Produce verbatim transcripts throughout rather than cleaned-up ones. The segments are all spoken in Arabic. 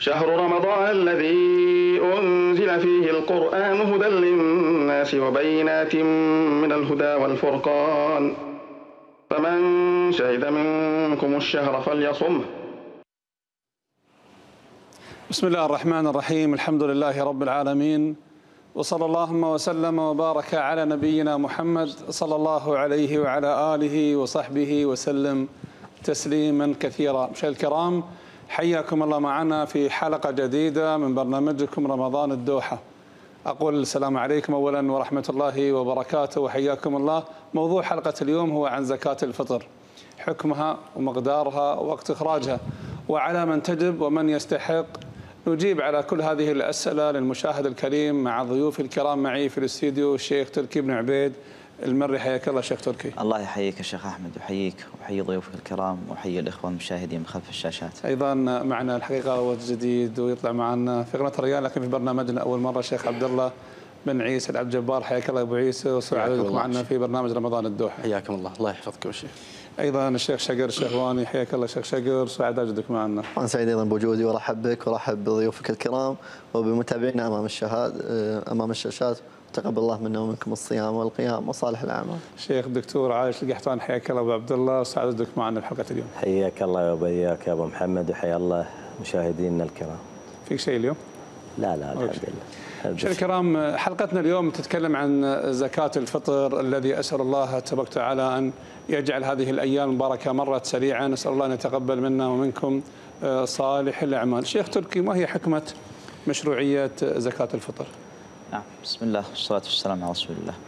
شهر رمضان الذي أنزل فيه القرآن هدى للناس وبينات من الهدى والفرقان، فمن شهد منكم الشهر فليصمه. بسم الله الرحمن الرحيم. الحمد لله رب العالمين، وصلى اللهم وسلم وبارك على نبينا محمد صلى الله عليه وعلى آله وصحبه وسلم تسليما كثيرا. مشاهدينا الكرام، حياكم الله معنا في حلقة جديدة من برنامجكم رمضان الدوحة. أقول السلام عليكم أولا ورحمة الله وبركاته وحياكم الله. موضوع حلقة اليوم هو عن زكاة الفطر، حكمها ومقدارها ووقت إخراجها وعلى من تجب ومن يستحق. نجيب على كل هذه الأسئلة للمشاهد الكريم مع ضيوف الكرام. معي في الاستديو الشيخ تركي بن عبيد المري. حياك الله شيخ تركي. الله يحييك الشيخ أحمد، وحييك وحيي ضيوفك الكرام وحيي الإخوان المشاهدين من خلف الشاشات. أيضا معنا الحقيقة وجه جديد ويطلع معنا في قناة الريان لكن في برنامجنا أول مرة، الشيخ عبد الله بن عيسى العبد الجبار. حياك الله أبو عيسى، وسعدتك معنا في برنامج رمضان الدوحة. حياكم الله، الله يحفظكم الشيخ. ايضا الشيخ شقر الشهواني. حياك الله شيخ شقر، سعد وجودك معنا. انا سعيد ايضا بوجودي، وارحب بك وارحب بضيوفك الكرام وبمتابعينا امام الشهاد امام الشاشات. تقبل الله منا ومنكم الصيام والقيام وصالح الاعمال. شيخ الدكتور عايش القحطاني. حياك الله ابو عبد الله، سعد وجودك معنا في حلقه اليوم. حياك الله وبياك يا ابو محمد، وحيا الله مشاهدينا الكرام. فيك شيء اليوم؟ لا لا الحمد لله. مشاهدينا الكرام، حلقتنا اليوم تتكلم عن زكاة الفطر الذي أسأل الله تبارك وتعالى أن يجعل هذه الأيام المباركة مرت سريعا. نسأل الله أن يتقبل منا ومنكم صالح الأعمال. شيخ تركي، ما هي حكمة مشروعية زكاة الفطر؟ نعم، بسم الله والصلاة والسلام على رسول الله.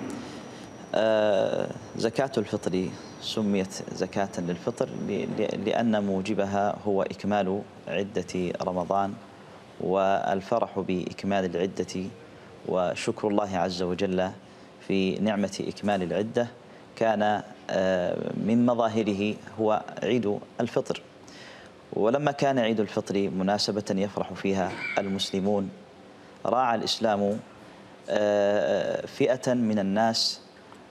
آه زكاة الفطر سميت زكاة للفطر لأن موجبها هو إكمال عدة رمضان والفرح بإكمال العدة وشكر الله عز وجل في نعمة إكمال العدة. كان من مظاهره هو عيد الفطر، ولما كان عيد الفطر مناسبة يفرح فيها المسلمون، راعى الإسلام فئة من الناس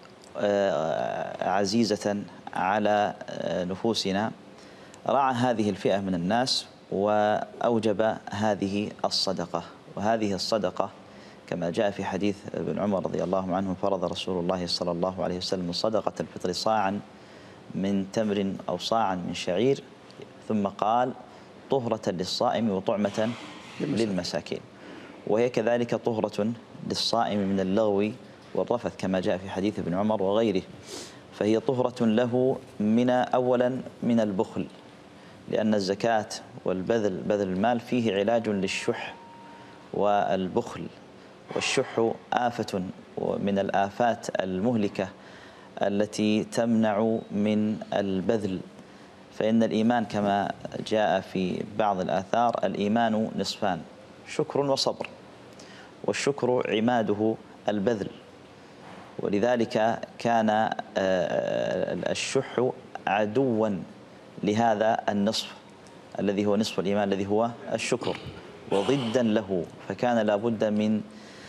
عزيزة على نفوسنا، راعى هذه الفئة من الناس وأوجب هذه الصدقة. وهذه الصدقة كما جاء في حديث ابن عمر رضي الله عنه، فرض رسول الله صلى الله عليه وسلم صدقة الفطر صاعا من تمر أو صاعا من شعير، ثم قال طهرة للصائم وطعمة للمساكين. وهي كذلك طهرة للصائم من اللغو والرفث كما جاء في حديث ابن عمر وغيره. فهي طهرة له من أولا من البخل، لأن الزكاة والبذل بذل المال فيه علاج للشح والبخل. والشح آفة من الآفات المهلكة التي تمنع من البذل. فإن الإيمان كما جاء في بعض الآثار، الإيمان نصفان، شكر وصبر، والشكر عماده البذل. ولذلك كان الشح عدوا لهذا النصف الذي هو نصف الإيمان الذي هو الشكر، وضدا له. فكان لابد من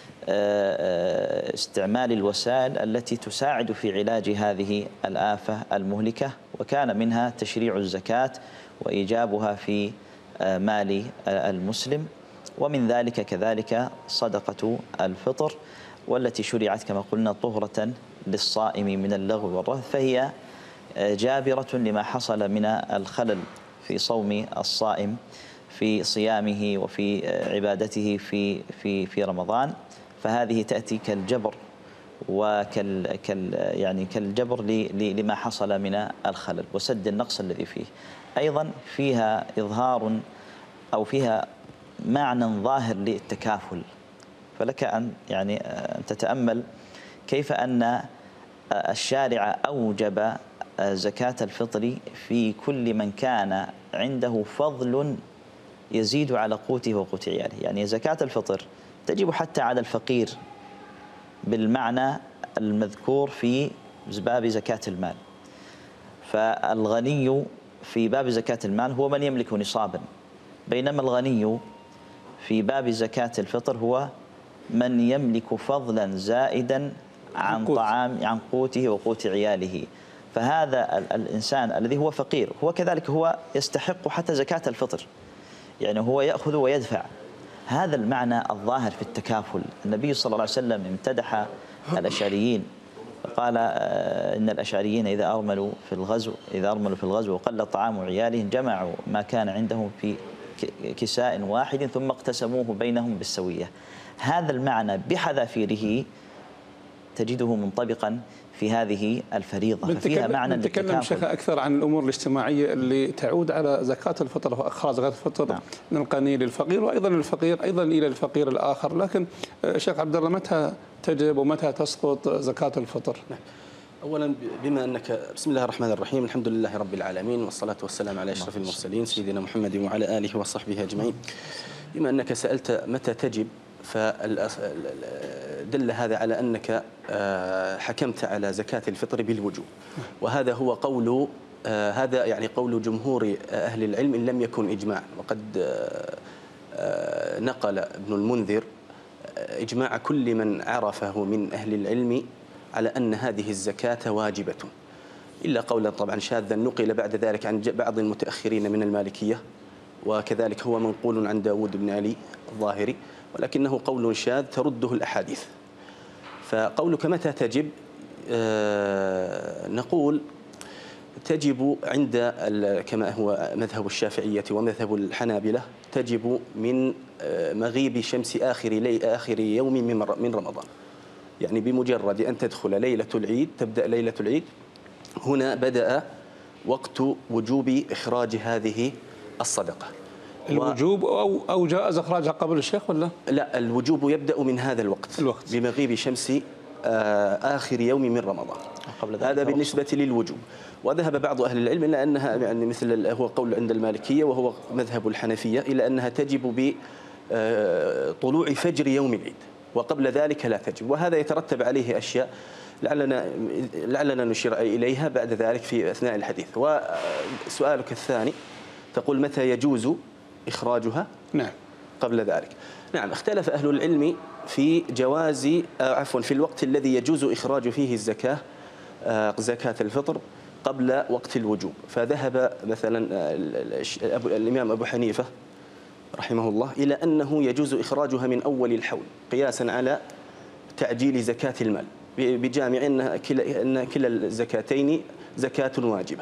استعمال الوسائل التي تساعد في علاج هذه الآفة المهلكة، وكان منها تشريع الزكاة وإيجابها في مال المسلم. ومن ذلك كذلك صدقة الفطر، والتي شرعت كما قلنا طهرة للصائم من اللغو والرفث، فهي جابرة لما حصل من الخلل في صوم الصائم في صيامه وفي عبادته في في في رمضان. فهذه تأتي كالجبر وكال كال يعني كالجبر لما حصل من الخلل وسد النقص الذي فيه. أيضا فيها إظهار أو فيها معنى ظاهر للتكافل. فلك أن يعني أن تتأمل كيف أن الشارع أوجب زكاة الفطر في كل من كان عنده فضل يزيد على قوته وقوت عياله. يعني زكاة الفطر تجب حتى على الفقير بالمعنى المذكور في باب زكاة المال. فالغني في باب زكاة المال هو من يملك نصابا، بينما الغني في باب زكاة الفطر هو من يملك فضلا زائدا عن طعام عن قوته وقوت عياله. فهذا الإنسان الذي هو فقير هو كذلك هو يستحق حتى زكاة الفطر. يعني هو يأخذ ويدفع. هذا المعنى الظاهر في التكافل. النبي صلى الله عليه وسلم امتدح الأشعريين فقال إن الأشعريين إذا أرملوا في الغزو إذا أرملوا في الغزو وقل طعام عيالهم جمعوا ما كان عندهم في كساء واحد ثم اقتسموه بينهم بالسوية. هذا المعنى بحذافيره تجده منطبقا في هذه الفريضة، ففيها معنى للتكافل. نتكلم شيخ أكثر عن الأمور الاجتماعية اللي تعود على زكاة الفطر وإخراج زكاة الفطر نعم. من الغني للفقير وأيضا الفقير أيضا إلى الفقير الآخر. لكن شيخ عبد الله متى تجب ومتى تسقط زكاة الفطر؟ نعم. أولا بما أنك بسم الله الرحمن الرحيم الحمد لله رب العالمين والصلاة والسلام على أشرف المرسلين سيدنا محمد وعلى آله وصحبه أجمعين. بما أنك سألت متى تجب فدل هذا على أنك حكمت على زكاة الفطر بالوجوب، وهذا هو قول هذا يعني قول جمهور أهل العلم إن لم يكن إجماع. وقد نقل ابن المنذر إجماع كل من عرفه من أهل العلم على أن هذه الزكاة واجبة، إلا قولا طبعا شاذا نقل بعد ذلك عن بعض المتأخرين من المالكية، وكذلك هو منقول عن داود بن علي الظاهري، ولكنه قول شاذ ترده الأحاديث. فقولك متى تجب؟ آه نقول تجب عند كما هو مذهب الشافعية ومذهب الحنابلة، تجب من مغيب شمس آخر لي آخر يوم من رمضان. يعني بمجرد أن تدخل ليلة العيد، تبدأ ليلة العيد، هنا بدأ وقت وجوب إخراج هذه الصدقة. الوجوب أو أو جائز إخراجها قبل الشيخ ولا؟ لا، الوجوب يبدأ من هذا الوقت, الوقت. بمغيب شمس آخر يوم من رمضان. هذا بالنسبة للوجوب. وذهب بعض أهل العلم إلى أنها يعني مثل هو قول عند المالكية وهو مذهب الحنفية إلى أنها تجب بطلوع فجر يوم العيد، وقبل ذلك لا تجب. وهذا يترتب عليه أشياء لعلنا لعلنا نشير إليها بعد ذلك في أثناء الحديث. وسؤالك الثاني تقول متى يجوز إخراجها؟ نعم. قبل ذلك. نعم، اختلف أهل العلم في جواز عفوا في الوقت الذي يجوز إخراج فيه الزكاة زكاة الفطر قبل وقت الوجوب. فذهب مثلا الإمام أبو حنيفة رحمه الله إلى أنه يجوز إخراجها من أول الحول قياسا على تعجيل زكاة المال، بجامع أن كلا أن كلا الزكاتين زكاة واجبة.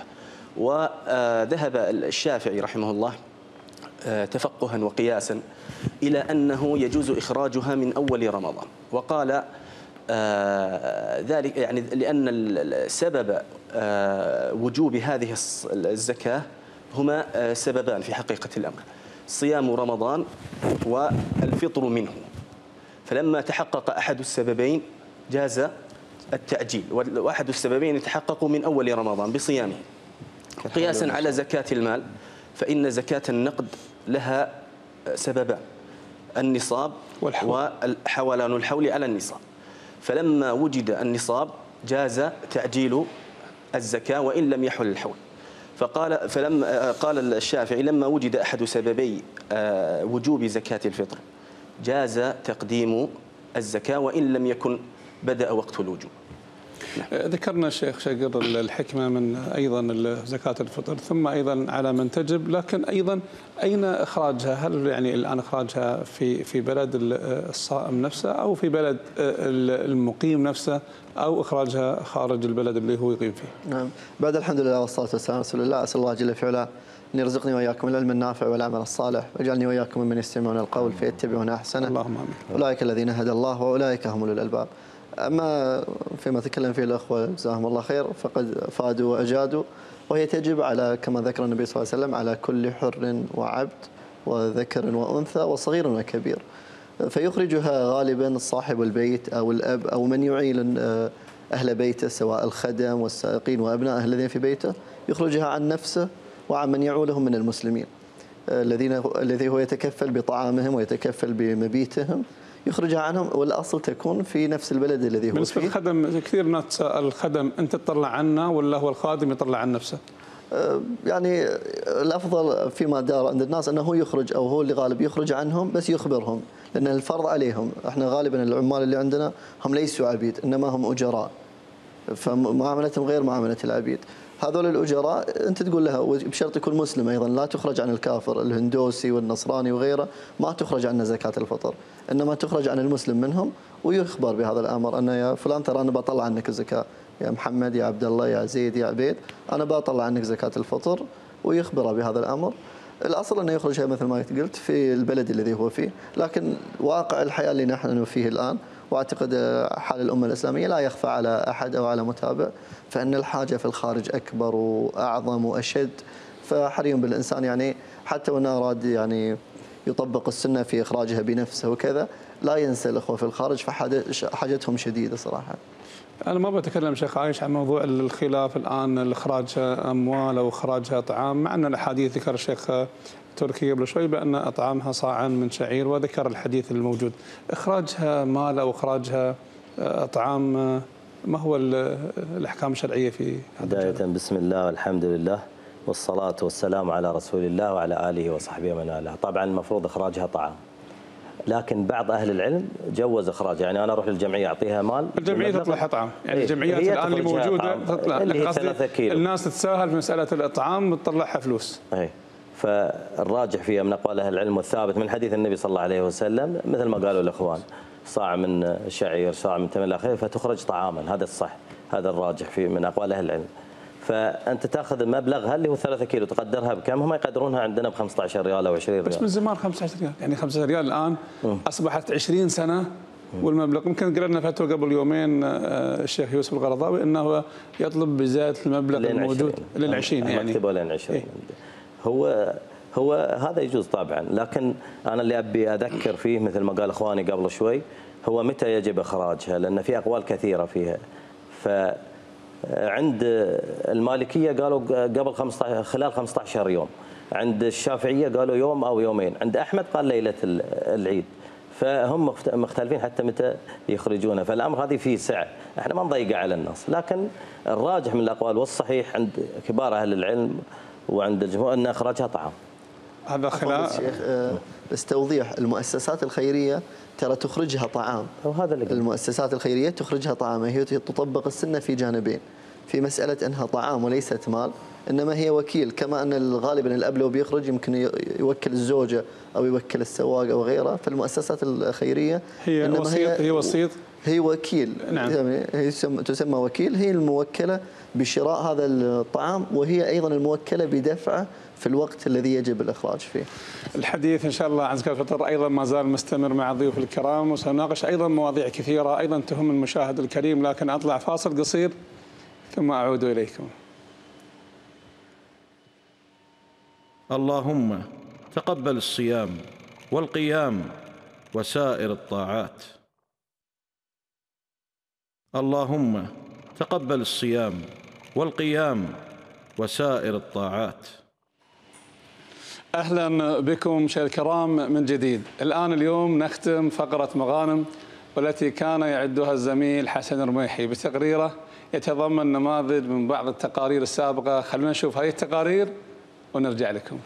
وذهب الشافعي رحمه الله تفقها وقياسا إلى أنه يجوز إخراجها من أول رمضان، وقال آه ذلك يعني لأن السبب آه وجوب هذه الزكاة هما آه سببان في حقيقة الأمر: صيام رمضان والفطر منه. فلما تحقق أحد السببين جاز التعجيل، وأحد السببين يتحقق من أول رمضان بصيامه. قياسا على زكاة المال فإن زكاة النقد لها سببان: النصاب وحولان الحول على النصاب. فلما وجد النصاب جاز تعجيل الزكاة وإن لم يحل الحول. فقال فلما قال الشافعي لما وجد أحد سببي وجوب زكاة الفطر جاز تقديم الزكاة وإن لم يكن بدأ وقت الوجوب. نعم. ذكرنا الشيخ شقر الحكمة من أيضا زكاة الفطر، ثم أيضا على من تجب، لكن أيضا أين إخراجها؟ هل يعني الآن إخراجها في في بلد الصائم نفسه أو في بلد المقيم نفسه أو إخراجها خارج البلد اللي هو يقيم فيه؟ نعم. بعد الحمد لله والصلاة والسلام على رسول الله. أسأل الله جل في علاه أن يرزقني وإياكم العلم النافع والعمل الصالح، واجعلني وإياكم ممن يستمعون القول فيتبعون أحسنه. اللهم آمين. أولئك الذين هدى الله وأولئك هم أولو الألباب. أما فيما تكلم فيه الأخوة جزاهم الله خير فقد فادوا وأجادوا، وهي تجب على كما ذكر النبي صلى الله عليه وسلم على كل حر وعبد وذكر وأنثى وصغير وكبير. فيخرجها غالبا صاحب البيت أو الأب أو من يعين أهل بيته، سواء الخدم والسائقين وأبنائه الذين في بيته، يخرجها عن نفسه وعن من يعولهم من المسلمين الذين الذي هو يتكفل بطعامهم ويتكفل بمبيتهم، يخرجها عنهم، والأصل تكون في نفس البلد الذي هو بالنسبة فيه. الخدم كثير ناس تسأل الخدم أنت تطلع عنه ولا هو الخادم يطلع عن نفسه؟ يعني الأفضل فيما دار عند الناس أنه هو يخرج، أو هو اللي غالب يخرج عنهم بس يخبرهم، لأن الفرض عليهم. احنا غالبا العمال اللي عندنا هم ليسوا عبيد إنما هم أجراء، فمعاملتهم غير معاملة العبيد. هذول الأجراء أنت تقول لها بشرط يكون مسلم أيضا، لا تخرج عن الكافر الهندوسي والنصراني وغيره، ما تخرج عن زكاة الفطر، إنما تخرج عن المسلم منهم، ويخبر بهذا الأمر أن يا فلان ترى أنا بطلع عنك الزكاة، يا محمد يا عبد الله يا زيد يا عبيد أنا بطلع عنك زكاة الفطر، ويخبره بهذا الأمر. الأصل أنه يخرجها مثل ما قلت في البلد الذي هو فيه، لكن واقع الحياة اللي نحن فيه الآن، وأعتقد حال الأمة الإسلامية لا يخفى على أحد أو على متابع، فإن الحاجة في الخارج أكبر وأعظم وأشد، فحري بالإنسان يعني حتى وإن أراد يعني يطبق السنة في إخراجها بنفسه وكذا، لا ينسى الأخوة في الخارج، فحاجتهم شديدة صراحة. أنا ما بتكلم شيخ عايش عن موضوع الخلاف الآن إخراجها أموال أو إخراجها طعام، مع أن الأحاديث ذكر الشيخ تركي قبل شوي بأن أطعامها صاعا من شعير، وذكر الحديث الموجود. إخراجها مال أو إخراجها أطعام، ما هو الأحكام الشرعية في هذا؟ بداية بسم الله والحمد لله والصلاة والسلام على رسول الله وعلى آله وصحبه ومن والاه. طبعا المفروض إخراجها طعام، لكن بعض أهل العلم جوز إخراج، يعني أنا أروح للجمعية أعطيها مال، الجمعية تطلع طعام، يعني الجمعيات الآن اللي موجودة تطلع، قصدي الناس تتساهل في مسألة الإطعام وتطلعها فلوس. أي فالراجح فيها من أقوال أهل العلم والثابت من حديث النبي صلى الله عليه وسلم مثل ما قالوا الإخوان، صاع من شعير، صاع من تمر إلى آخره، فتخرج طعاما، هذا الصح، هذا الراجح في من أقوال أهل العلم. فأنت تاخذ مبلغها اللي هو ثلاثة كيلو، تقدرها بكم؟ هم يقدرونها عندنا ب خمسة عشر ريال أو عشرين ريال، بس من زمان خمسة عشر ريال، يعني خمسة عشر ريال الآن م. أصبحت عشرين سنة، والمبلغ يمكن قرأنا فتوى قبل يومين الشيخ يوسف القرضاوي أنه يطلب بزيادة المبلغ الموجود للعشرين، يعني مكتبه لين عشرين. إيه؟ هو هو هذا يجوز طبعا، لكن أنا اللي أبي أذكر فيه مثل ما قال إخواني قبل شوي، هو متى يجب إخراجها، لأن في أقوال كثيرة فيها. ف عند المالكية قالوا قبل خمسة عشر خلال خمسة عشر يوم، عند الشافعية قالوا يوم أو يومين، عند أحمد قال ليلة العيد، فهم مختلفين حتى متى يخرجونها. فالأمر هذه فيه سعة، احنا ما نضيقه على الناس، لكن الراجح من الأقوال والصحيح عند كبار أهل العلم وعند الجمهور أن إخراجها طعام. هذا خلاف شيخ بس توضيح، المؤسسات الخيرية ترى تخرجها طعام، وهذا اللي المؤسسات الخيرية تخرجها طعام، هي تطبق السنة في جانبين، في مسألة أنها طعام وليست مال، إنما هي وكيل، كما أن غالبا الأب لو بيخرج يمكن يوكل الزوجة أو يوكل السواق أو غيره، فالمؤسسات الخيرية هي وسيط، هي وسيط، هي وكيل، نعم. هي تسمى وكيل، هي الموكلة بشراء هذا الطعام، وهي أيضا الموكلة بدفعه في الوقت الذي يجب الإخراج فيه. الحديث إن شاء الله عن زكاة الفطر أيضا ما زال مستمر مع الضيوف الكرام، وسنناقش أيضا مواضيع كثيرة أيضا تهم المشاهد الكريم، لكن أطلع فاصل قصير ثم أعود إليكم. اللهم تقبل الصيام والقيام وسائر الطاعات. اللهم تقبل الصيام والقيام وسائر الطاعات. أهلا بكم مشاهدينا الكرام من جديد. الآن اليوم نختم فقرة مغانم، والتي كان يعدها الزميل حسن الرميحي بتقريره يتضمن نماذج من بعض التقارير السابقة. خلونا نشوف هذه التقارير ونرجع لكم.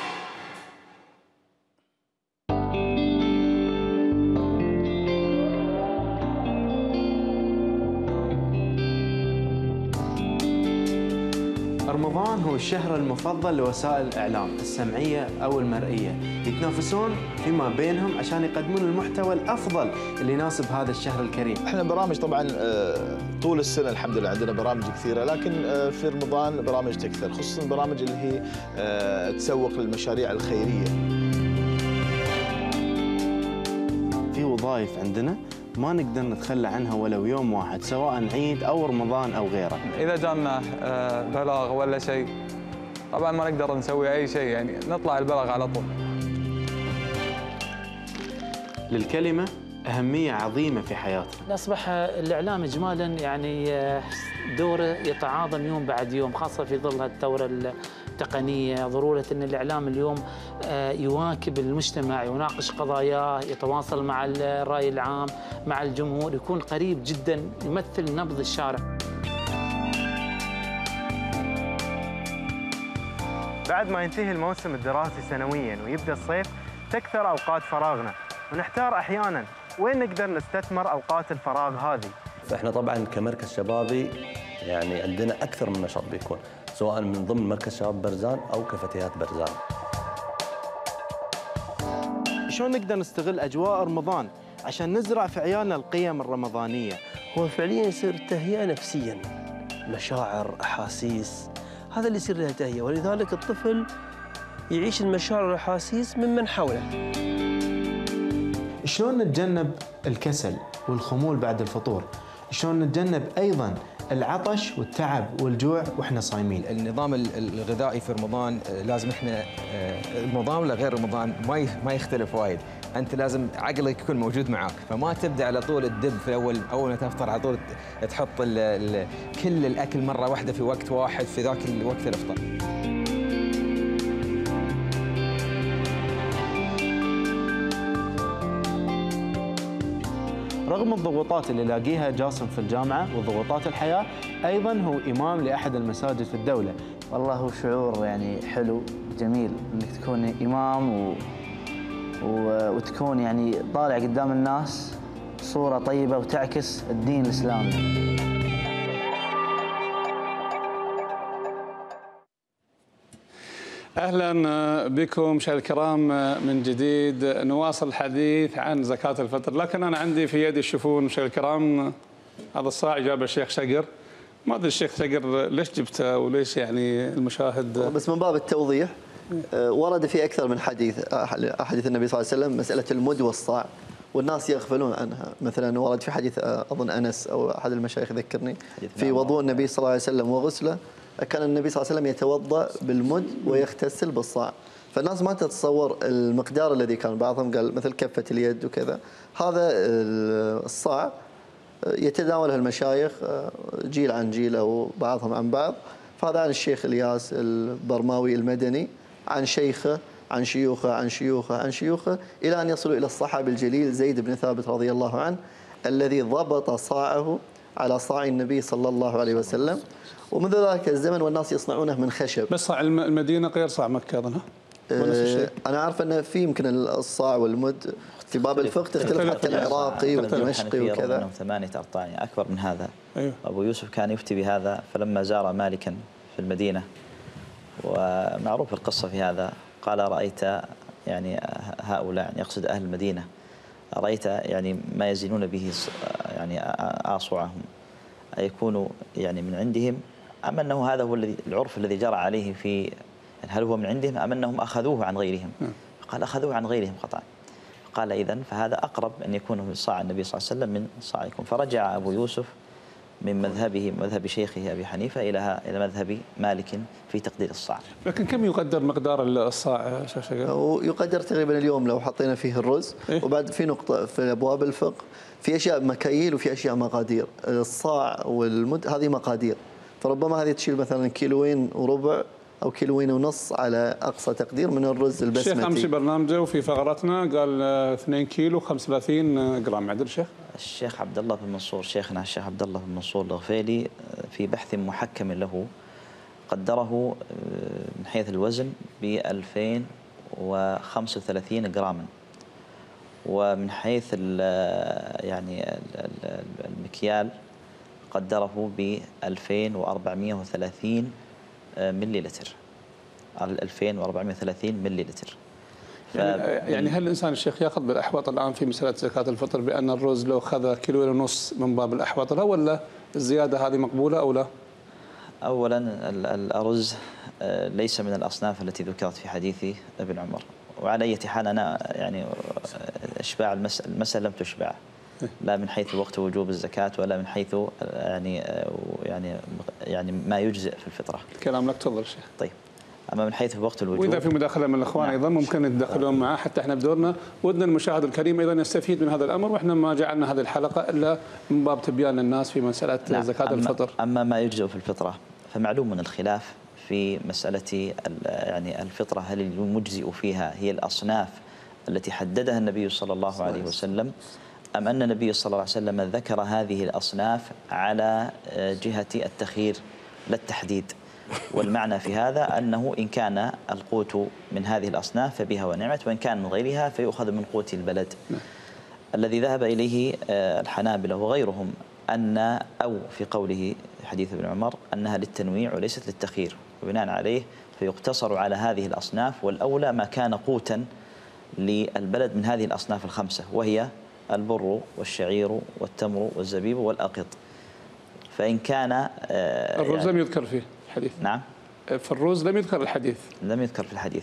رمضان هو الشهر المفضل لوسائل الإعلام السمعية أو المرئية، يتنافسون فيما بينهم عشان يقدمون المحتوى الأفضل اللي يناسب هذا الشهر الكريم. احنا برامج طبعا طول السنة الحمد لله عندنا برامج كثيرة، لكن في رمضان برامج تكثر، خصوصا البرامج اللي هي تسوق للمشاريع الخيرية. في وظائف عندنا ما نقدر نتخلى عنها ولو يوم واحد، سواء عيد أو رمضان أو غيره. إذا جانا بلاغ ولا شيء طبعا ما نقدر نسوي أي شيء، يعني نطلع البلاغ على طول. للكلمة أهمية عظيمة في حياتنا. أصبح الإعلام إجمالاً يعني دوره يتعاظم يوم بعد يوم، خاصة في ظل الثورة التقنية، ضرورة أن الإعلام اليوم يواكب المجتمع، يناقش قضاياه، يتواصل مع الرأي العام، مع الجمهور، يكون قريب جداً، يمثل نبض الشارع. بعد ما ينتهي الموسم الدراسي سنوياً ويبدأ الصيف تكثر أوقات فراغنا، ونحتار أحياناً وين نقدر نستثمر أوقات الفراغ هذه. فإحنا طبعاً كمركز شبابي يعني عندنا أكثر من نشاط بيكون، سواء من ضمن مركز شباب برزان أو كفتيات برزان. شلون نقدر نستغل أجواء رمضان عشان نزرع في عيالنا القيم الرمضانية؟ هو فعليا يصير تهيئة نفسيا، مشاعر، أحاسيس، هذا اللي يصير له تهيئة، ولذلك الطفل يعيش المشاعر والأحاسيس ممن حوله. شلون نتجنب الكسل والخمول بعد الفطور؟ شلون نتجنب أيضاً العطش والتعب والجوع واحنا صايمين؟ النظام الغذائي في رمضان لازم احنا رمضان ولا غير رمضان ما ما يختلف وايد، انت لازم عقلك يكون موجود معاك، فما تبدا على طول تدب في اول اول ما تفطر على طول تحط ال ال كل الاكل مره واحده في وقت واحد في ذاك الوقت الافطار. رغم الضغوطات اللي يلاقيها جاسم في الجامعة وضغوطات الحياة، أيضاً هو إمام لأحد المساجد في الدولة. والله هو شعور يعني حلو جميل إنك تكون إمام و... و... وتكون يعني طالع قدام الناس صورة طيبة وتعكس الدين الإسلامي. أهلا بكم مشاهدينا الكرام من جديد، نواصل الحديث عن زكاة الفطر، لكن أنا عندي في يدي تشوفون مشاهدينا الكرام هذا الصاع جابه الشيخ شقر، ما أدري الشيخ شقر ليش جبته وليش يعني المشاهد. بس من باب التوضيح ورد في أكثر من حديث أحاديث النبي صلى الله عليه وسلم مسألة المد والصاع والناس يغفلون عنها. مثلا ورد في حديث أظن أنس أو أحد المشايخ ذكرني في وضوء النبي صلى الله عليه وسلم وغسله، كان النبي صلى الله عليه وسلم يتوضأ بالمد ويغتسل بالصاع، فالناس ما تتصور المقدار الذي كان. بعضهم قال مثل كفة اليد وكذا. هذا الصاع يتداوله المشايخ جيل عن جيل أو بعضهم عن بعض، فهذا عن الشيخ الياس البرماوي المدني عن شيخه عن شيوخه عن شيوخه عن شيوخه إلى أن يصلوا إلى الصحابي الجليل زيد بن ثابت رضي الله عنه الذي ضبط صاعه على صاع النبي صلى الله عليه وسلم، ومنذ ذلك الزمن والناس يصنعونه من خشب. بس صاع المدينة غير صاع مكة أظن. أه أنا عارف أن في يمكن الصاع والمد في باب الفقه تختلف، حتى العراقي والدمشقي وكذا. ثمانية أرطاع يعني أكبر من هذا. أيوه. أبو يوسف كان يفتي بهذا، فلما زار مالكا في المدينة ومعروف القصة في هذا قال رأيت يعني هؤلاء يعني يقصد أهل المدينة، رأيت يعني ما يزنون به يعني آصعهم أيكون يعني من عندهم أم أنه هذا هو الذي العرف الذي جرى عليه في هل هو من عندهم أم أنهم أخذوه عن غيرهم؟ قال أخذوه عن غيرهم قطعا. قال إذن فهذا أقرب أن يكون من صاع النبي صلى الله عليه وسلم من صاعكم. فرجع أبو يوسف من مذهبه مذهب شيخه أبي حنيفة إلى إلى مذهب مالك في تقدير الصاع. لكن كم يقدر مقدار الصاع شيخ شقر؟ يقدر تقريبا اليوم لو حطينا فيه الرز. إيه؟ وبعد في نقطة في أبواب الفقه في أشياء مكاييل وفي أشياء مقادير. الصاع والمد هذه مقادير، فربما هذه تشيل مثلا كيلوين وربع أو كيلوين ونص على أقصى تقدير من الرز البسمتي. الشيخ أمس برنامجه وفي فقرتنا قال اثنين كيلو خمسة وثلاثين جرام، عدل الشيخ؟ الشيخ عبد الله بن منصور شيخنا الشيخ عبد الله بن منصور الغفيلي في بحث محكم له قدره من حيث الوزن ب ألفين وخمسة وثلاثين جراما، ومن حيث ال يعني المكيال قدره ب ألفين وأربعمئة وثلاثين ملي لتر. ألفين وأربعمئة وثلاثين ملي لتر. يعني, يعني هل الإنسان الشيخ يأخذ بالأحوط الآن في مسألة زكاة الفطر بأن الرز لو أخذ كيلو ونص من باب الأحوط له، ولا الزيادة هذه مقبولة أو لا؟ أولا الأرز ليس من الأصناف التي ذكرت في حديث ابن عمر، وعلى أي حال أنا يعني إشباع المسألة لم تشبع، لا من حيث وقت وجوب الزكاة ولا من حيث يعني يعني يعني ما يجزئ في الفطرة. الكلام لك تفضل شيخ. طيب أما من حيث وقت الوجوب، وإذا في مداخلة من الإخوان نعم. أيضا ممكن يتدخلون معه، حتى احنا بدورنا ودنا المشاهد الكريم أيضا يستفيد من هذا الأمر، وإحنا ما جعلنا هذه الحلقة إلا من باب تبيان للناس في مسألة نعم. زكاة أما الفطر. أما ما يجزئ في الفطرة فمعلوم من الخلاف في مسألة يعني الفطرة، هل المجزئ فيها هي الأصناف التي حددها النبي صلى الله عليه وسلم، أم أن النبي صلى الله عليه وسلم ذكر هذه الأصناف على جهة التخيير لا التحديد. والمعنى في هذا أنه إن كان القوت من هذه الأصناف فبها ونعمت، وإن كان من غيرها فيؤخذ من قوت البلد. الذي ذهب إليه الحنابلة وغيرهم أن أو في قوله حديث ابن عمر أنها للتنويع وليست للتخيير، وبناء عليه فيقتصر على هذه الأصناف، والأولى ما كان قوتا للبلد من هذه الأصناف الخمسة، وهي البر والشعير والتمر والزبيب والأقط. فإن كان الرز يعني لم يذكر فيه الحديث. نعم، في الرز لم يذكر الحديث لم يذكر في الحديث.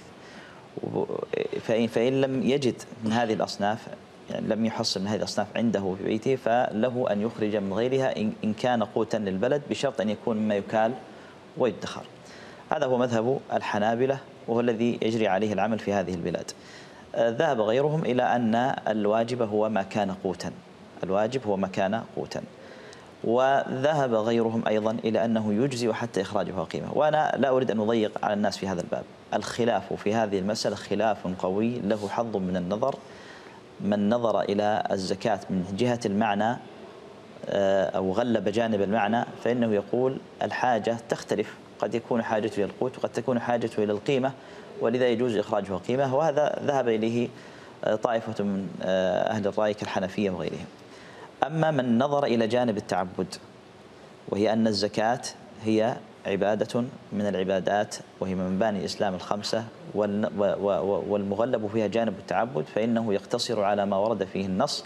فإن, فإن لم يجد من هذه الأصناف، يعني لم يحصل من هذه الأصناف عنده في بيته، فله أن يخرج من غيرها إن كان قوتا للبلد، بشرط أن يكون مما يكال ويدخر. هذا هو مذهب الحنابلة، وهو الذي يجري عليه العمل في هذه البلاد. ذهب غيرهم إلى أن الواجب هو ما كان قوتا، الواجب هو ما كان قوتا. وذهب غيرهم أيضا إلى أنه يجزي حتى إخراجها قيمة. وأنا لا أريد أن أضيق على الناس في هذا الباب. الخلاف في هذه المسألة خلاف قوي له حظ من النظر. من نظر إلى الزكاة من جهة المعنى أو غلب جانب المعنى فإنه يقول الحاجة تختلف، قد يكون حاجته إلى القوت وقد تكون حاجته إلى القيمة، ولذا يجوز إخراجها قيمة. وهذا ذهب إليه طائفة من أهل الرأي كالحنفية وغيرهم. أما من نظر إلى جانب التعبد، وهي أن الزكاة هي عبادة من العبادات وهي من مباني الإسلام الخمسة، والمغلب فيها جانب التعبد، فإنه يقتصر على ما ورد فيه النص.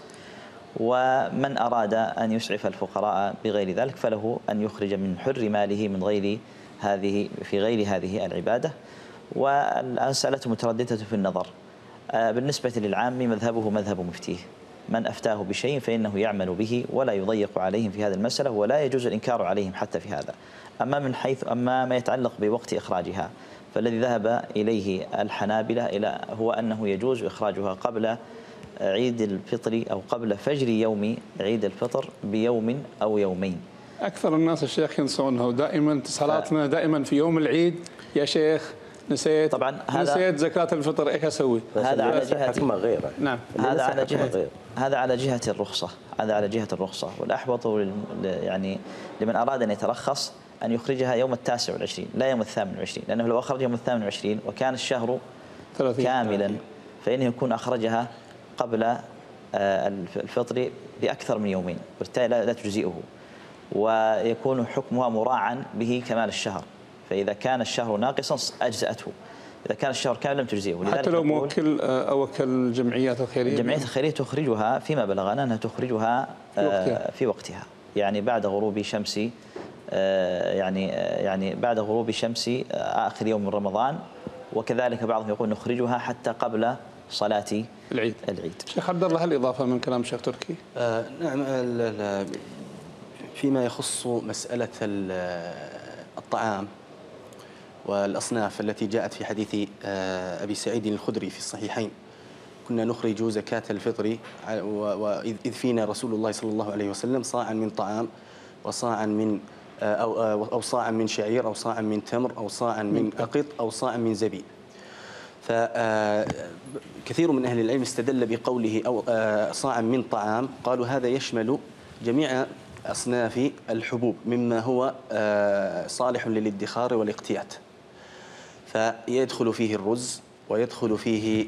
ومن أراد أن يسعف الفقراء بغير ذلك فله أن يخرج من حر ماله من غير هذه في غير هذه العبادة. والمسألة مترددة في النظر. بالنسبة للعام مذهبه مذهب مفتيه، من أفتاه بشيء فإنه يعمل به ولا يضيق عليهم في هذه المسألة، ولا يجوز الإنكار عليهم حتى في هذا. أما من حيث أما ما يتعلق بوقت إخراجها، فالذي ذهب إليه الحنابلة إلى هو أنه يجوز إخراجها قبل عيد الفطر أو قبل فجر يوم عيد الفطر بيوم أو يومين. أكثر الناس الشيخ ينسونه، ودائما اتصالاتنا دائما في يوم العيد يا شيخ نسيت طبعا هذا نسيت زكاة الفطر ايش اسوي؟ هذا على جهة غيره. نعم، هذا على جهة هذا على جهة الرخصة، هذا على جهة الرخصة. والأحوط يعني لمن أراد أن يترخص أن يخرجها يوم التاسع والعشرين لا يوم الثامن والعشرين، لأنه لو أخرج يوم الثامن والعشرين وكان الشهر كاملا فإنه يكون أخرجها قبل الفطر بأكثر من يومين، وبالتالي لا تجزئه، ويكون حكمها مراعا به كمال الشهر. فإذا كان الشهر ناقصا أجزأته، إذا كان الشهر كامل لم تجزئه. حتى لو موكل أو وكل الجمعيات الخيرية، الجمعيات الخيرية تخرجها فيما بلغنا أنها تخرجها في وقتها, في وقتها يعني بعد غروب شمس يعني يعني بعد غروب شمس آخر يوم من رمضان. وكذلك بعضهم يقول نخرجها حتى قبل صلاة العيد. العيد. شيخ عبد الله، هل إضافة من كلام شيخ تركي؟ آه نعم. فيما يخص مسألة الطعام والأصناف التي جاءت في حديث أبي سعيد الخدري في الصحيحين، كنا نخرج زكاة الفطر وإذ فينا رسول الله صلى الله عليه وسلم صاعا من طعام وصاعا من أو أو صاعا من شعير أو صاعا من تمر أو صاعا من أقط أو صاعا من زبيب. فكثير من أهل العلم استدل بقوله أو صاعا من طعام، قالوا هذا يشمل جميع أصناف الحبوب مما هو صالح للادخار والاقتيات، فيدخل فيه الرز ويدخل فيه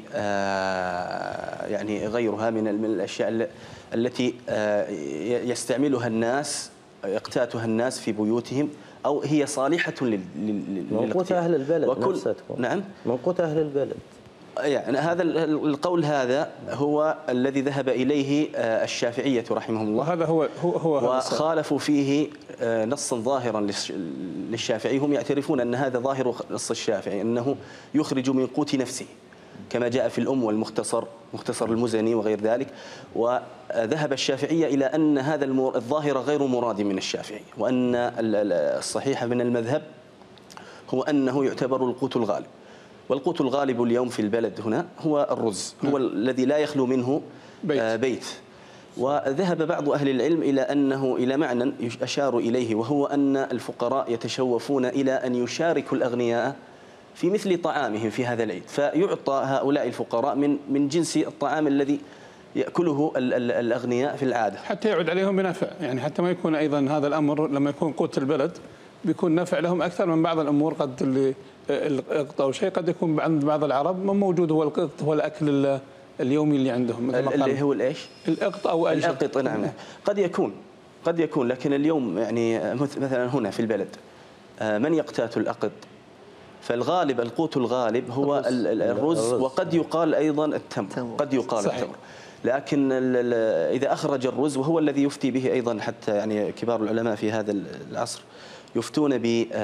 يعني غيرها من الأشياء التي يستعملها الناس يقتاتها الناس في بيوتهم أو هي صالحة للاقتيات. من قوت أهل البلد وكل نعم من قوت أهل البلد. يعني هذا القول هذا هو الذي ذهب إليه الشافعية رحمهم الله، وهذا هو هو هو وخالفوا فيه نصا ظاهرا للشافعي. هم يعترفون أن هذا ظاهر نص الشافعي، أنه يخرج من قوت نفسه كما جاء في الأم والمختصر مختصر المزني وغير ذلك. وذهب الشافعية إلى أن هذا الظاهر غير مراد من الشافعي، وأن الصحيح من المذهب هو أنه يعتبر القوت الغالب. والقوت الغالب اليوم في البلد هنا هو الرز، هو الذي لا يخلو منه بيت, بيت. وذهب بعض أهل العلم إلى أنه إلى معنى أشاروا إليه، وهو أن الفقراء يتشوفون إلى أن يشاركوا الأغنياء في مثل طعامهم في هذا العيد، فيعطى هؤلاء الفقراء من من جنس الطعام الذي يأكله الأغنياء في العادة، حتى يعود عليهم بنفع. يعني حتى ما يكون أيضا هذا الأمر لما يكون قوت البلد بيكون نفع لهم أكثر من بعض الأمور. قد اللي القط أو شيء قد يكون عند بعض العرب ما موجود هو القط، هو الأكل اليومي اللي عندهم، مثل ما قال اللي هو الإيش؟ القط أو أي القط. نعم قد يكون قد يكون لكن اليوم يعني مثلا هنا في البلد من يقتات الأقط فالغالب القوت الغالب هو الرز, الرز, الرز وقد يقال أيضا التمر، قد يقال صحيح. التمر. لكن إذا أخرج الرز، وهو الذي يفتي به أيضا حتى يعني كبار العلماء في هذا العصر يفتون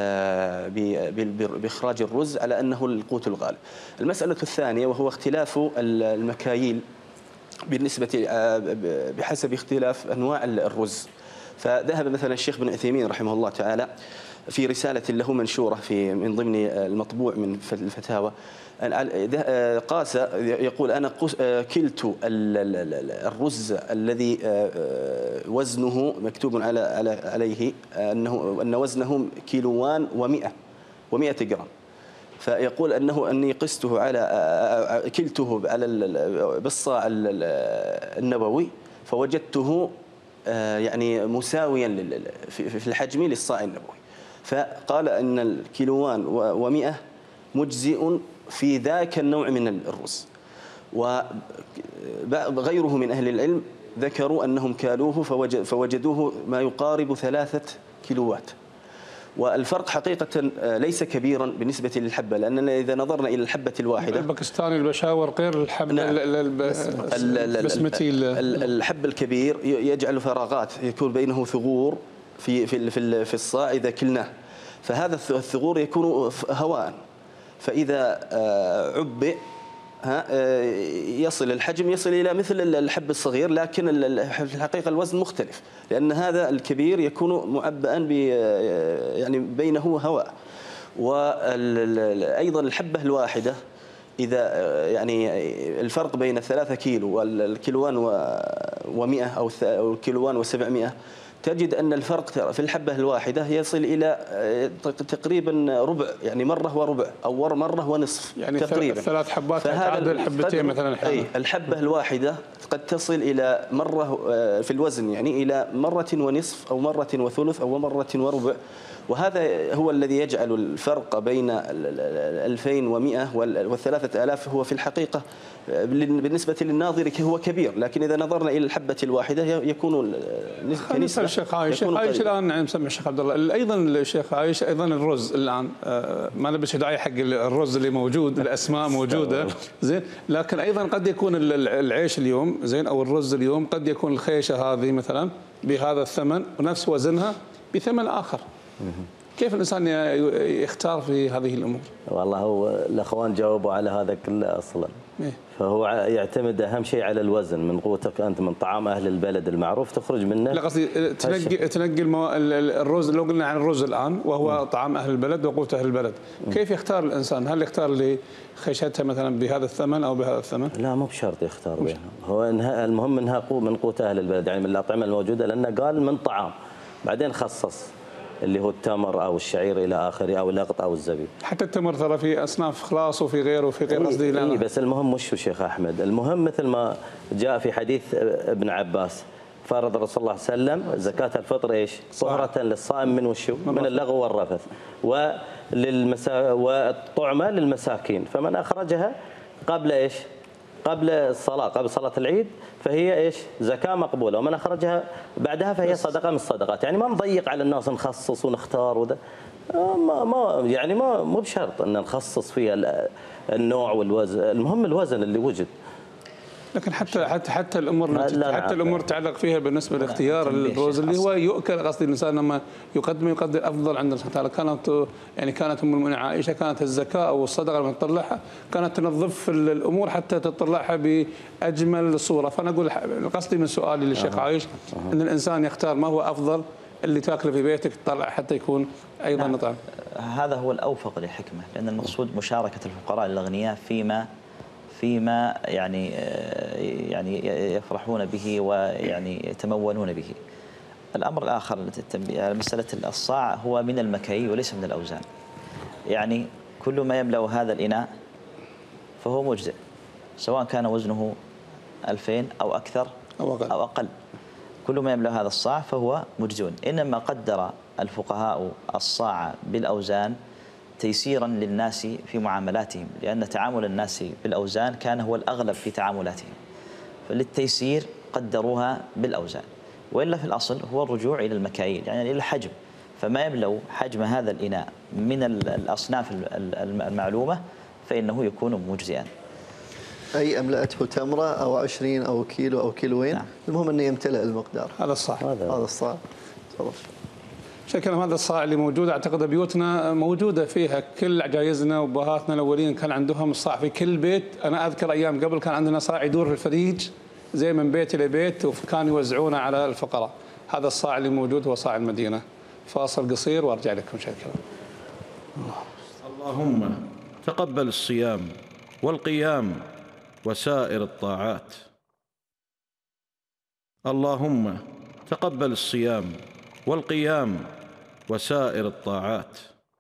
بإخراج الرز على أنه القوت الغالب. المسألة الثانية وهو اختلاف المكاييل بالنسبة بحسب اختلاف أنواع الرز. فذهب مثلا الشيخ بن عثيمين رحمه الله تعالى في رسالة له منشورة في من ضمن المطبوع من الفتاوى، قاس يقول أنا كلت الرز الذي وزنه مكتوب على عليه أنه أن وزنه كيلوان ومئة ومئة جرام، فيقول أنه أني قسته على كلته على بالصاع النبوي فوجدته يعني مساويا في الحجم للصاع النبوي، فقال أن الكيلوان ومئة مجزئ في ذاك النوع من الرز. وغيره من أهل العلم ذكروا أنهم كالوه فوجدوه ما يقارب ثلاثة كيلوات. والفرق حقيقة ليس كبيرا بالنسبة للحبة، لأننا إذا نظرنا إلى الحبة الواحدة الباكستاني البشاور غير الحبة نعم. البسمتي الحب الكبير يجعل فراغات يكون بينه ثغور في في في الصاع إذا كلناه، فهذا الثغور يكون هواء، فإذا عبئ يصل الحجم يصل إلى مثل الحب الصغير، لكن في الحقيقة الوزن مختلف، لأن هذا الكبير يكون معبئا يعني بينه هواء. وأيضا الحبة الواحدة إذا يعني الفرق بين الثلاثة كيلو والكيلوان ومئة أو الكيلوان وسبعمئة، تجد أن الفرق في الحبة الواحدة يصل إلى تقريبا ربع، يعني مرة وربع أو مرة ونصف يعني تقريبا ثلاث حبات تعادل حبتين مثلا. أي الحبة الواحدة قد تصل إلى مرة في الوزن يعني إلى مرة ونصف أو مرة وثلث أو مرة وربع، وهذا هو الذي يجعل الفرق بين ألفين ومئة والثلاثة آلاف هو في الحقيقة بالنسبة للناظر هو كبير، لكن إذا نظرنا إلى الحبة الواحدة يكون نسبة الشيخ عايش. الشيخ عايش الآن نعم سمع الشيخ عبد الله أيضا الشيخ عايش أيضا الرز الآن ما نبي داعي حق الرز اللي موجود الأسماء موجودة زين، لكن أيضا قد يكون العيش اليوم زين أو الرز اليوم قد يكون الخيشة هذه مثلا بهذا الثمن ونفس وزنها بثمن آخر. كيف الإنسان يختار في هذه الأمور؟ والله هو الأخوان جاوبوا على هذا كله أصلا. إيه؟ فهو يعتمد أهم شيء على الوزن، من قوتك أنت من طعام أهل البلد المعروف تخرج منه. لا قصدي تنقي تنقي المو... الرز، لو قلنا عن الرز الآن وهو م. طعام أهل البلد وقوت أهل البلد، م. كيف يختار الإنسان؟ هل يختار لخيشتها مثلا بهذا الثمن أو بهذا الثمن؟ لا مو بشرط يختار بينهم، هو إنها المهم أنها من قوت أهل البلد، يعني من الأطعمة الموجودة، لأنه قال من طعام بعدين خصص اللي هو التمر او الشعير الى اخره او اللقط او الزبيب. حتى التمر ترى في اصناف خلاص وفي غيره وفي غير قصدي. اي بس المهم وش شيخ احمد، المهم مثل ما جاء في حديث ابن عباس فرض الرسول الله صلى الله عليه وسلم زكاة الفطر ايش؟ طهرة للصائم من وشو؟ من اللغو والرفث، وللمسا والطعمة للمساكين، فمن اخرجها قبل ايش؟ قبل الصلاة، قبل صلاة العيد، فهي ايش؟ زكاة مقبولة، ومن اخرجها بعدها فهي صدقة من الصدقات. يعني ما نضيق على الناس نخصص ونختار وذا، ما ما يعني ما مو بشرط ان نخصص فيها النوع والوزن، المهم الوزن اللي وجد. لكن حتى حتى حتى الامور حتى الامور تعلق فيها بالنسبه لاختيار الرز اللي هو يؤكل، قصدي الانسان لما يقدم يقدم افضل عند الله تعالى. كانت يعني كانت ام المؤمنين عائشه كانت الزكاه او الصدقه لما تطلعها كانت تنظف الامور حتى تطلعها باجمل صوره. فانا اقول قصدي من سؤالي للشيخ عايش ان الانسان يختار ما هو افضل اللي تاكله في بيتك تطلع حتى يكون ايضا نعم. نطعم. هذا هو الاوفق للحكمه، لان المقصود مشاركه الفقراء الاغنياء فيما فيما يعني يعني يفرحون به ويعني يتمولون به. الامر الاخر التنبيه على مساله الصاع هو من المكاييل وليس من الاوزان. يعني كل ما يملا هذا الاناء فهو مجزئ، سواء كان وزنه ألفين او اكثر او اقل, أو أقل. كل ما يملا هذا الصاع فهو مجزون. انما قدر الفقهاء الصاع بالاوزان تيسيرا للناس في معاملاتهم، لأن تعامل الناس بالأوزان كان هو الأغلب في تعاملاتهم، فللتيسير قدروها بالأوزان، وإلا في الأصل هو الرجوع إلى المكاييل يعني إلى الحجم. فما يبلغ حجم هذا الإناء من الأصناف المعلومة فإنه يكون مجزئا. أي أملأته تمرة أو عشرين أو كيلو أو كيلوين، نعم. المهم أنه يمتلئ المقدار. هذا الصح. هذا الصح. تفضل. شكرا. هذا الصاع اللي موجود أعتقد بيوتنا موجودة فيها كل عجايزنا وبهاتنا الأولين كان عندهم الصاع في كل بيت. أنا أذكر أيام قبل كان عندنا صاع يدور في الفريج زي من بيت إلى بيت وكانوا يوزعونه على الفقراء. هذا الصاع اللي موجود هو صاع المدينة. فاصل قصير وأرجع لكم. شكرا. اللهم تقبل الصيام والقيام وسائر الطاعات. اللهم تقبل الصيام والقيام وسائر الطاعات.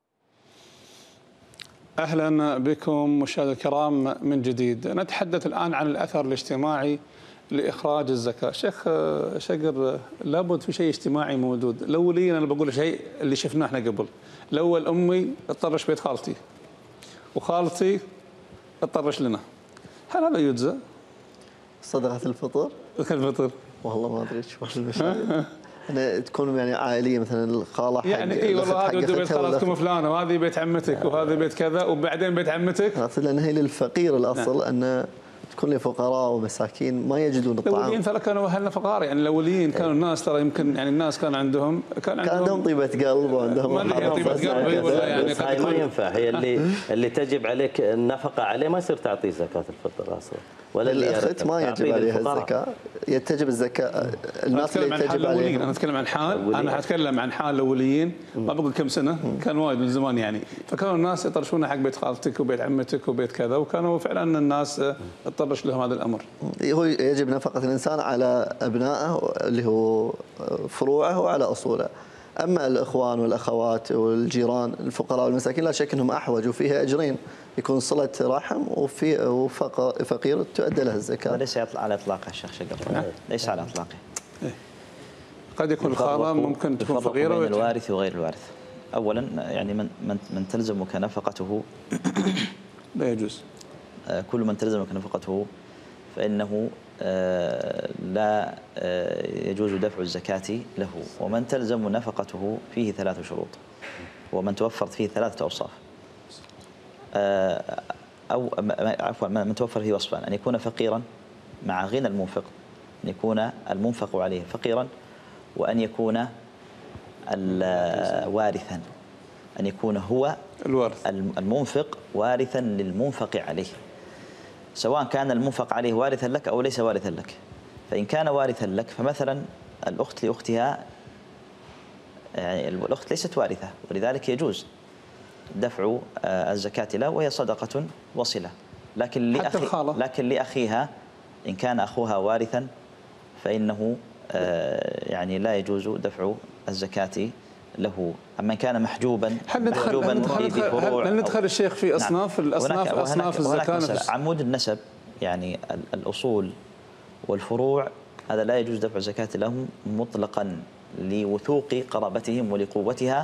أهلا بكم مشاهدينا الكرام من جديد. نتحدث الآن عن الأثر الاجتماعي لإخراج الزكاة. شيخ شقر، لابد في شيء اجتماعي موجود. الأولين أنا بقول شيء اللي شفناه احنا قبل. الأول أمي اضطرش بيت خالتي وخالتي اضطرش لنا. هل هذا يجزى؟ صدقة الفطر؟ الفطر والله ما أدري شو المشاهد. أنا تكون يعني عائلية مثلا الخالة يعني اي والله هذا بيت خالتكم فلانة وهذه بيت عمتك وهذا بيت كذا وبعدين بيت عمتك. لأن هي للفقير الأصل. نعم. أن تكون لفقراء ومساكين ما يجدون الطعام. الأولين ترى كانوا أهلنا فقراء، يعني الأولين كانوا الناس ترى يمكن يعني الناس كان عندهم كان عندهم, كان عندهم طيبة قلب وعندهم طيبة قلب ولا يعني ما ينفع. هي اللي اللي تجب عليك النفقة عليه ما يصير تعطيه زكاة الفطر أصلا. ولا الأخت ما يجب عليها الزكاة، يتجب الزكاة الناس اللي يتجب عليها. أنا أتكلم عن حال أنا أتكلم عن حال الأوليين ما بقول كم سنة، كان وايد من زمان يعني. فكانوا الناس يطرشون حق بيت خالتك وبيت عمتك وبيت كذا، وكانوا فعلا الناس تطرش لهم هذا الأمر. هو يجب نفقة الإنسان على أبنائه اللي هو فروعه وعلى أصوله. أما الإخوان والأخوات والجيران الفقراء والمساكين لا شك أنهم أحوج وفيها أجرين، يكون صلة رحم وفي وفقير تؤدى له الزكاة. وليس على إطلاقه الشيخ شقر، ليس على إطلاقه. قد يكون الخالة ممكن تكون فقيرة بين الوارث وغير الوارث. أولا يعني من من من تلزمك نفقته لا يجوز. كل من تلزمك نفقته فإنه لا يجوز دفع الزكاة له، ومن تلزم نفقته فيه ثلاث شروط، ومن توفرت فيه ثلاثة أوصاف. أو عفوا من توفر فيه وصفان: أن يكون فقيرا مع غنى المنفق، أن يكون المنفق عليه فقيرا، وأن يكون وارثا، أن يكون هو الوارث المنفق وارثا للمنفق عليه، سواء كان المنفق عليه وارثا لك أو ليس وارثا لك. فإن كان وارثا لك فمثلا الأخت لأختها، يعني الأخت ليست وارثة ولذلك يجوز دفع الزكاة له وهي صدقة وصلة. لكن لأخي لكن لأخيها إن كان أخوها وارثا فإنه يعني لا يجوز دفع الزكاة له. أما إن كان محجوبا هل ندخل محجوبا هل ندخل, هل ندخل الشيخ في أصناف نعم. الأصناف أصناف الزكاة؟ عمود النسب يعني الأصول والفروع هذا لا يجوز دفع الزكاة لهم مطلقا لوثوق قرابتهم ولقوتها،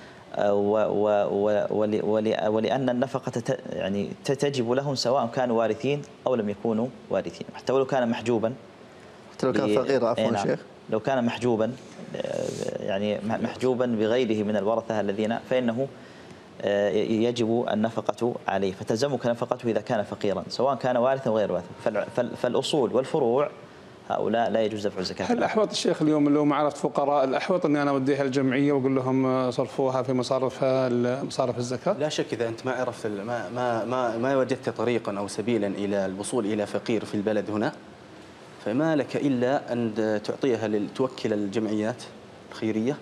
ولأن النفقة يعني تجب لهم سواء كانوا وارثين أو لم يكونوا وارثين. حتى ولو كان محجوبا، حتى لو كان فقير عفوا نعم. شيخ، لو كان محجوبا يعني محجوبا بغيره من الورثة الذين فإنه يجب النفقة عليه، فتلزمك نفقته إذا كان فقيرا سواء كان وارثا وغير وارث. فالأصول والفروع هؤلاء لا يجوز دفع الزكاة. هل الأحوط الشيخ اليوم لو ما عرفت فقراء الأحوط أني أنا أوديها الجمعية وأقول لهم صرفوها في مصارفها مصارف الزكاة؟ لا شك إذا أنت ما عرفت ما ما ما, ما وجدت طريقا أو سبيلا إلى الوصول إلى فقير في البلد هنا، فما لك إلا أن تعطيها توكل الجمعيات الخيرية،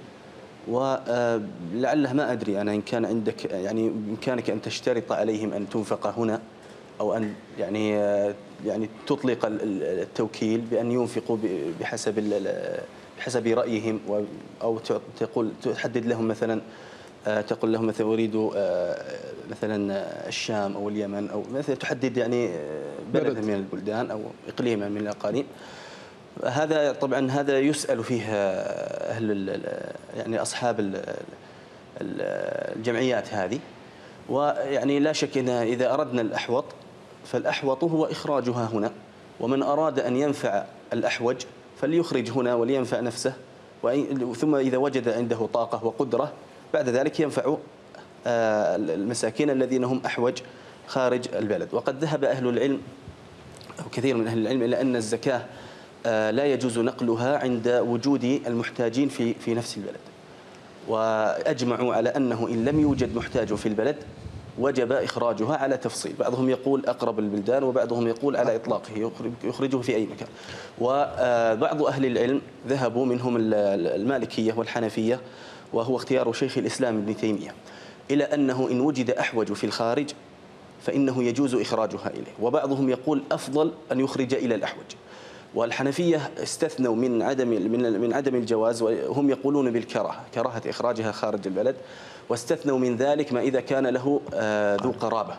ولعله ما أدري أنا إن كان عندك يعني بإمكانك أن تشترط عليهم أن تنفق هنا أو أن يعني يعني تطلق التوكيل بأن ينفقوا بحسب بحسب رأيهم، أو تقول تحدد لهم مثلا تقول لهم مثلا أريد مثلا الشام أو اليمن أو مثلا تحدد يعني بلد من البلدان أو إقليما من الأقاليم. هذا طبعا هذا يسأل فيه أهل يعني أصحاب الجمعيات هذه، ويعني لا شك أن إذا أردنا الأحوط فالأحوط هو إخراجها هنا، ومن أراد أن ينفع الأحوج فليخرج هنا ولينفع نفسه ثم إذا وجد عنده طاقة وقدرة بعد ذلك ينفع المساكين الذين هم أحوج خارج البلد. وقد ذهب أهل العلم أو كثير من أهل العلم إلى أن الزكاة لا يجوز نقلها عند وجود المحتاجين في في نفس البلد، وأجمعوا على أنه إن لم يوجد محتاج في البلد وجب إخراجها على تفصيل. بعضهم يقول أقرب البلدان وبعضهم يقول على إطلاقه يخرجه في أي مكان. وبعض أهل العلم ذهبوا منهم المالكية والحنفية وهو اختيار شيخ الإسلام ابن تيمية إلى أنه إن وجد أحوج في الخارج فإنه يجوز إخراجها إليه، وبعضهم يقول أفضل أن يخرج إلى الأحوج. والحنفية استثنوا من عدم من من عدم الجواز، وهم يقولون بالكراهة، كراهة إخراجها خارج البلد، واستثنوا من ذلك ما إذا كان له ذو قرابة.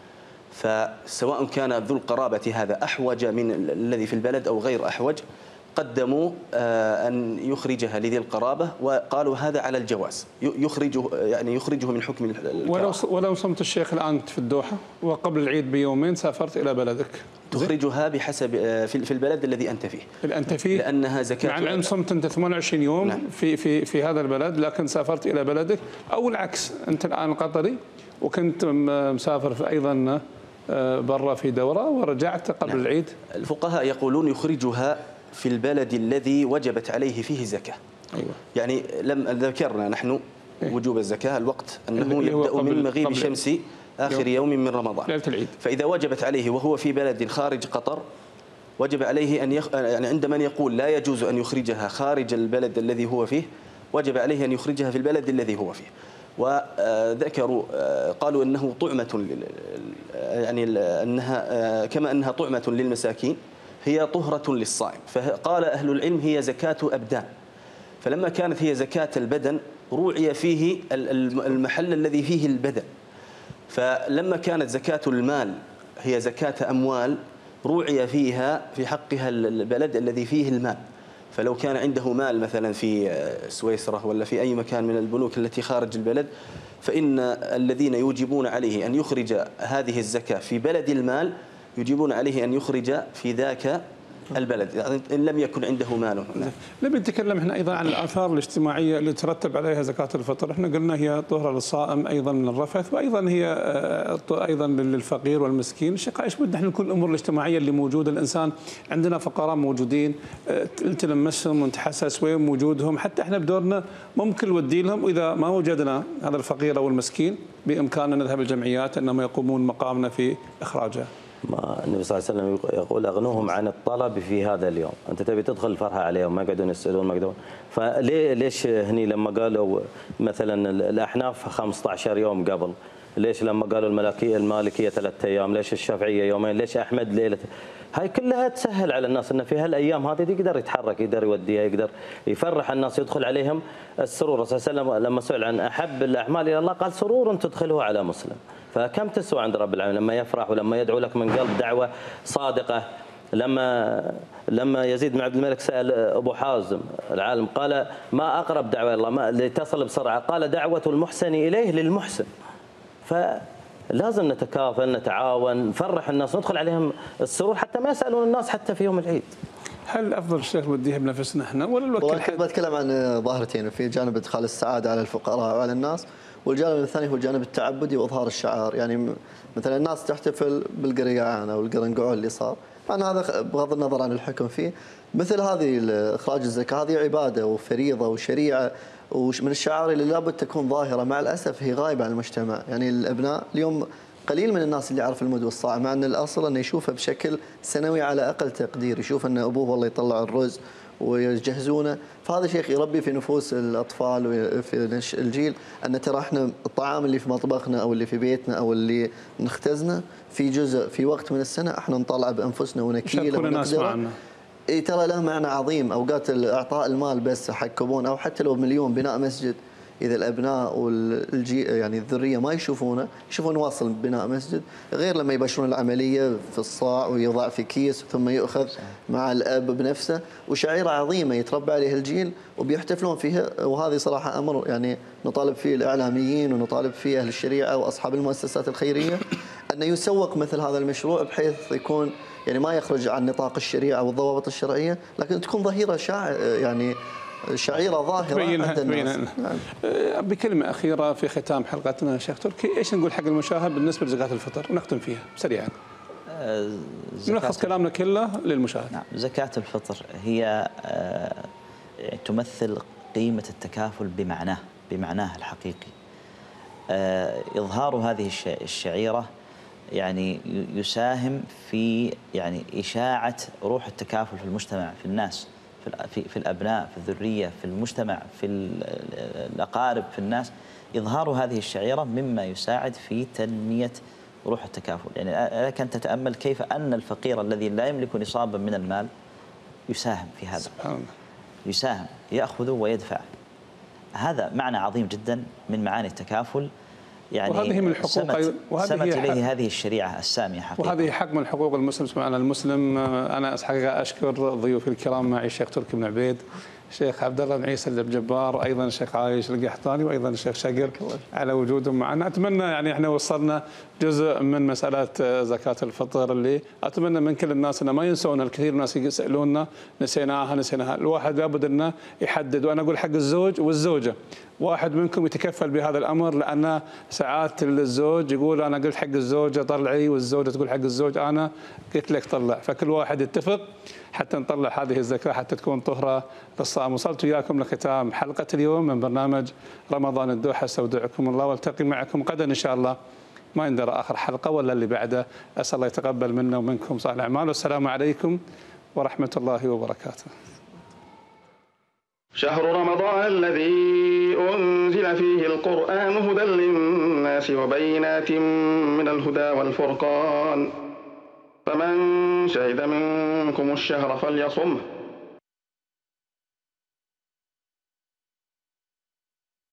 فسواء كان ذو القرابة هذا أحوج من الذي في البلد أو غير أحوج قدموا أن يخرجها لذي القرابة، وقالوا هذا على الجواز، يخرجه يعني يخرجه من حكم الكراهة. ولو ولو صمت الشيخ الآن في الدوحة وقبل العيد بيومين سافرت إلى بلدك، تخرجها بحسب في البلد الذي أنت فيه. اللي أنت فيه لأنها زكاة. مع العلم صمت أنت ثمانية وعشرين يوم نعم. في في في هذا البلد، لكن سافرت إلى بلدك، أو العكس أنت الآن قطري وكنت مسافر في أيضا برا في دورة ورجعت قبل نعم. العيد. الفقهاء يقولون يخرجها في البلد الذي وجبت عليه فيه الزكاة. أيوة. يعني لم ذكرنا نحن وجوب الزكاة الوقت أنه يبدأ من مغيب شمس آخر يوم من رمضان، ليلة العيد. فإذا وجبت عليه وهو في بلد خارج قطر وجب عليه أن يخ... يعني عند من يقول لا يجوز أن يخرجها خارج البلد الذي هو فيه وجب عليه أن يخرجها في البلد الذي هو فيه. وذكروا قالوا أنه طعمة يعني أنها كما أنها طعمة للمساكين هي طهرة للصائم. فقال أهل العلم هي زكاة أبدان، فلما كانت هي زكاة البدن روعي فيه المحل الذي فيه البدن، فلما كانت زكاة المال هي زكاة أموال روعي فيها في حقها البلد الذي فيه المال. فلو كان عنده مال مثلا في سويسرا ولا في أي مكان من البنوك التي خارج البلد، فإن الذين يوجبون عليه أن يخرج هذه الزكاة في بلد المال يجيبون عليه أن يخرج في ذاك البلد يعني إن لم يكن عنده مال. نبي نتكلم احنا أيضا عن الآثار الاجتماعية اللي ترتب عليها زكاة الفطر. احنا قلنا هي طهرة للصائم أيضا من الرفث، وأيضا هي أيضا للفقير والمسكين. شقا ايش بدنا احنا كل الأمور الاجتماعية اللي موجودة. الإنسان عندنا فقراء موجودين نلمسهم ونتحسس وين وجودهم، حتى احنا بدورنا ممكن نودي لهم، وإذا ما وجدنا هذا الفقير أو المسكين بإمكاننا نذهب الجمعيات أنهم يقومون مقامنا في إخراجها. ما النبي صلى الله عليه وسلم يقول اغنوهم عن الطلب في هذا اليوم، انت تبي تدخل الفرحه عليهم ما يقعدون يسالون ما يقعدون. فليه ليش هني لما قالوا مثلا الاحناف خمسة عشر يوم قبل، ليش لما قالوا المالكيه المالكيه ثلاثة ايام، ليش الشافعيه يومين، ليش احمد ليله؟ هاي كلها تسهل على الناس انه في هالايام هذه يقدر يتحرك، يقدر يوديها، يقدر يفرح الناس، يدخل عليهم السرور. الرسول صلى الله عليه وسلم لما سئل عن احب الاعمال الى الله قال سرور تدخله على مسلم. فكم تسوى عند رب العالمين لما يفرح ولما يدعو لك من قلب دعوة صادقة. لما لما يزيد بن عبد الملك سأل أبو حازم العالم قال ما أقرب دعوة الله ما لتصل بسرعة، قال دعوة المحسن إليه للمحسن. فلازم نتكافل نتعاون نفرح الناس ندخل عليهم السرور حتى ما يسألون الناس حتى في يوم العيد. هل افضل الشيخ بديها بنفسنا احنا ولا الوكيل؟ كنت بتكلم عن ظاهرتين، في جانب ادخال السعاده على الفقراء وعلى الناس، والجانب الثاني هو الجانب التعبدي واظهار الشعائر. يعني مثلا الناس تحتفل بالقريعان او القرنقعون اللي صار، مع هذا بغض النظر عن الحكم فيه، مثل هذه اخراج الزكاه هذه عباده وفريضه وشريعه ومن الشعائر اللي لابد تكون ظاهره. مع الاسف هي غايبه عن المجتمع. يعني الابناء اليوم قليل من الناس اللي يعرف المد والصاع، مع ان الاصل انه يشوفه بشكل سنوي على اقل تقدير، يشوف ان ابوه والله يطلع الرز ويجهزونه. فهذا شيء يربي في نفوس الاطفال وفي الجيل ان ترى احنا الطعام اللي في مطبخنا او اللي في بيتنا او اللي نختزنه في جزء في وقت من السنه احنا نطلع بانفسنا ونكيله ونقدره. اي ترى له معنى عظيم. اوقات اعطاء المال بس حق كوبون او حتى لو مليون بناء مسجد، إذا الأبناء والجي يعني الذرية ما يشوفونه، يشوفون واصل بناء مسجد، غير لما يبشرون العملية في الصاع ويوضع في كيس ثم يؤخذ مع الأب بنفسه، وشعيرة عظيمة يتربى عليه الجيل وبيحتفلون فيها. وهذه صراحة أمر يعني نطالب فيه الإعلاميين ونطالب فيه أهل الشريعة وأصحاب المؤسسات الخيرية أن يسوق مثل هذا المشروع بحيث يكون يعني ما يخرج عن نطاق الشريعة والضوابط الشرعية، لكن تكون ظهيرة شاع يعني شعيرة ظاهرة عند الناس. نعم. بكلمة أخيرة في ختام حلقتنا شيخ تركي، إيش نقول حق المشاهد بالنسبة لزكاة الفطر ونختم فيها سريعا؟ نلخص كلامنا كله للمشاهد. نعم، زكاة الفطر هي تمثل قيمة التكافل بمعناه بمعناه الحقيقي. إظهار هذه الشعيرة يعني يساهم في يعني إشاعة روح التكافل في المجتمع، في الناس، في في الأبناء، في الذرية، في المجتمع، في الأقارب، في الناس. إظهار هذه الشعيرة مما يساعد في تنمية روح التكافل. يعني لك أن تتأمل كيف أن الفقير الذي لا يملك نصابا من المال يساهم في هذا، سبحان الله. يساهم، يأخذ ويدفع. هذا معنى عظيم جدا من معاني التكافل. يعني وهذه من الحقوق سمت, وهذه سمت إليه هذه الشريعة السامية حقيقة. وهذه حق من حقوق المسلم. سبحان المسلم. أنا حقيقة أشكر ضيوفي الكرام معي الشيخ تركي بن عبيد، الشيخ عبد الله بن عيسى الجبار، ايضا الشيخ عايش القحطاني، وايضا الشيخ شقر على وجودهم معنا. اتمنى يعني احنا وصلنا جزء من مساله زكاه الفطر اللي اتمنى من كل الناس انه ما ينسون. الكثير من الناس يسالوننا نسيناها نسيناها. الواحد لابد انه يحدد، وانا اقول حق الزوج والزوجه، واحد منكم يتكفل بهذا الامر، لان ساعات الزوج يقول انا قلت حق الزوجه طلعي، والزوجه تقول حق الزوج انا قلت لك طلع، فكل واحد يتفق حتى نطلع هذه الزكاه حتى تكون طهره للصائم. وصلت وياكم لختام حلقه اليوم من برنامج رمضان الدوحه. استودعكم الله والتقي معكم غدا ان شاء الله، ما يندرى اخر حلقه ولا اللي بعده. اسال الله يتقبل منا ومنكم صالح الاعمال، والسلام عليكم ورحمه الله وبركاته. شهر رمضان الذي أنزل فيه القرآن هدى للناس وبينات من الهدى والفرقان، فمن شهد منكم الشهر فليصمه